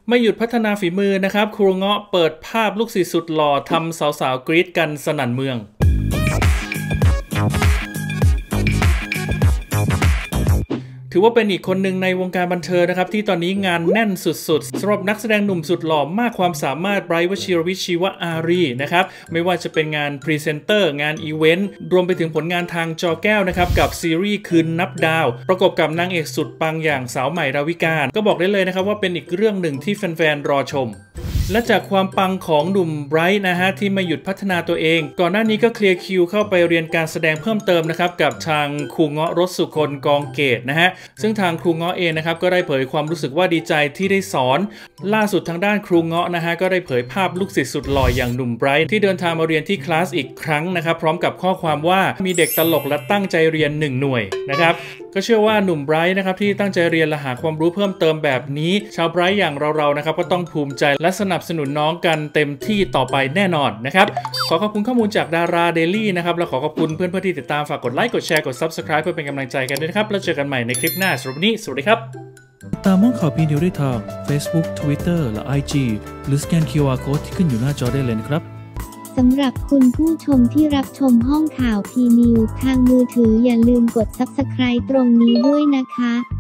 ไม่หยุดพัฒนาฝีมือนะครับครูเงาะเปิดภาพลูกศิษย์สุดหล่อทำสาวๆกรี๊ดกันสนั่นเมืองถือว่าเป็นอีกคนหนึ่งในวงการบันเทิงนะครับที่ตอนนี้งานแน่นสุดๆสำหรับนักแสดงหนุ่มสุดหล่อมากความสามารถไบรท์ วชิรวิทย์ ชีวอารีนะครับไม่ว่าจะเป็นงานพรีเซนเตอร์งานอีเวนต์รวมไปถึงผลงานทางจอแก้วนะครับกับซีรีส์คืนนับดาวประกบกับนางเอกสุดปังอย่างสาวใหม่ดาวิกาก็บอกได้เลยนะครับว่าเป็นอีกเรื่องหนึ่งที่แฟนๆรอชมและจากความปังของหนุ่มไบรท์นะฮะที่ไม่หยุดพัฒนาตัวเองก่อนหน้านี้ก็เคลียร์คิวเข้าไปเรียนการแสดงเพิ่มเติมนะครับกับทางครูเงาะรสสุคนกองเกตนะฮะซึ่งทางครูเงาะเองนะครับก็ได้เผยความรู้สึกว่าดีใจที่ได้สอนล่าสุดทางด้านครูเงาะนะฮะก็ได้เผยภาพลูกศิษย์สุดหล่ออย่างหนุ่มไบรท์ที่เดินทางมาเรียนที่คลาสอีกครั้งนะครับพร้อมกับข้อความว่ามีเด็กตลกและตั้งใจเรียน1หน่วยนะครับก็เชื่อว่าหนุ่มไบรท์นะครับที่ตั้งใจเรียนและหาความรู้เพิ่มเติมแบบนี้ชาวไบรท์อย่างเราๆนะครับก็ต้องภูมิใจและสนับสนุนน้องกันเต็มที่ต่อไปแน่นอนนะครับขอขอบคุณข้อมูลจากดาราเดลี่นะครับและขอขอบคุณเพื่อนๆที่ติดตามฝากกดไลค์กดแชร์กด Subscribe เพื่อเป็นกำลังใจกันด้วยนะครับแล้วเจอกันใหม่ในคลิปหน้าสำหรับวันนี้สวัสดีครับตามห้องข่าวพีนิวได้ทาง Facebook Twitter และ IG หรือสแกน QR Code ที่ขึ้นอยู่หน้าจอได้เลยนะครับสำหรับคุณผู้ชมที่รับชมห้องข่าวพีนิวทางมือถืออย่าลืมกด Subscribe ตรงนี้ด้วยนะคะ